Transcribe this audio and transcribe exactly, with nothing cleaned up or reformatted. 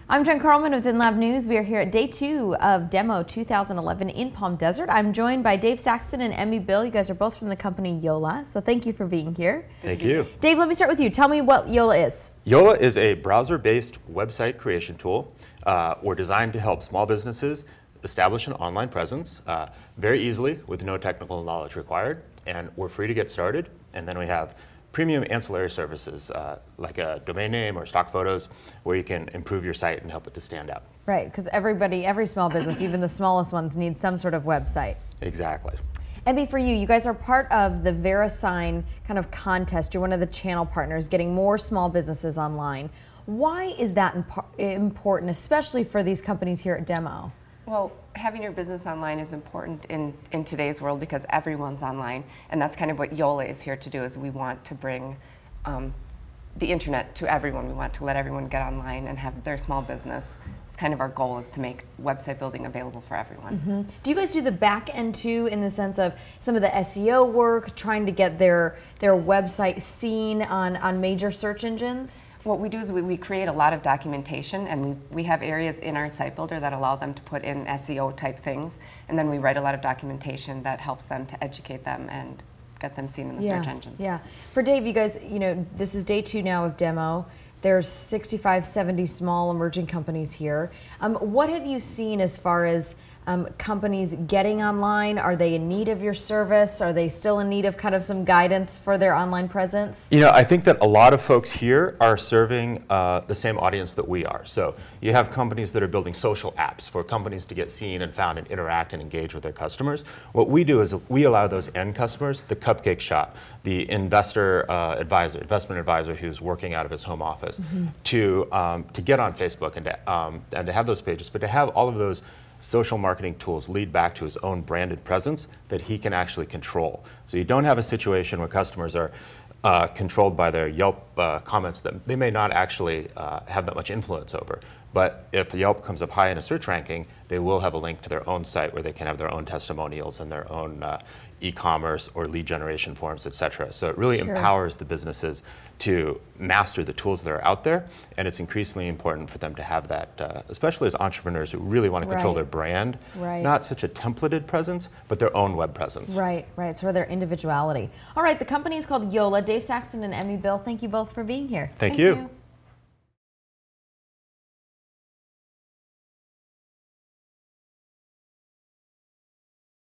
I'm Jen Carlman with InLab News. We are here at day two of Demo two thousand eleven in Palm Desert. I'm joined by Dave Saxton and Emmy Bill. You guys are both from the company Yola, so thank you for being here. Thank you. Dave, let me start with you. Tell me what Yola is. Yola is a browser-based website creation tool. Uh, we're designed to help small businesses establish an online presence uh, very easily with no technical knowledge required, and we're free to get started. And then we have premium ancillary services uh, like a domain name or stock photos where you can improve your site and help it to stand out. Right, because everybody, every small business, even the smallest ones, need some sort of website. Exactly. Emmy, for you, you guys are part of the VeriSign kind of contest. You're one of the channel partners getting more small businesses online. Why is that important, especially for these companies here at Demo? Well, having your business online is important in, in today's world because everyone's online, and that's kind of what Yola is here to do. Is we want to bring um, the internet to everyone. We want to let everyone get online and have their small business. It's kind of our goal is to make website building available for everyone. Mm-hmm. Do you guys do the back end too, in the sense of some of the S E O work, trying to get their their website seen on on major search engines? What we do is we, we create a lot of documentation, and we, we have areas in our site builder that allow them to put in S E O type things, and then we write a lot of documentation that helps them to educate them and get them seen in the yeah, search engines. Yeah. For Dave, you guys, you know, this is day two now of Demo. There's sixty-five, seventy small emerging companies here. Um, what have you seen as far as Um, companies getting online? Are they in need of your service? Are they still in need of kind of some guidance for their online presence? You know, I think that a lot of folks here are serving uh, the same audience that we are. So you have companies that are building social apps for companies to get seen and found and interact and engage with their customers. What we do is we allow those end customers, the cupcake shop, the investor uh, advisor, investment advisor who's working out of his home office, mm-hmm. to um, to get on Facebook and to um, and to have those pages, but to have all of those social marketing tools lead back to his own branded presence that he can actually control. So you don't have a situation where customers are uh, controlled by their Yelp uh, comments that they may not actually uh, have that much influence over. But if Yelp comes up high in a search ranking, they will have a link to their own site where they can have their own testimonials and their own uh, e-commerce or lead generation forms, et cetera. So it really sure. empowers the businesses to master the tools that are out there, and it's increasingly important for them to have that, uh, especially as entrepreneurs who really want to control right. their brand, right. not such a templated presence, but their own web presence. Right, right, so their individuality. All right, the company is called Yola. Dave Saxton and Emmy Bill, thank you both for being here. Thank, thank you. you.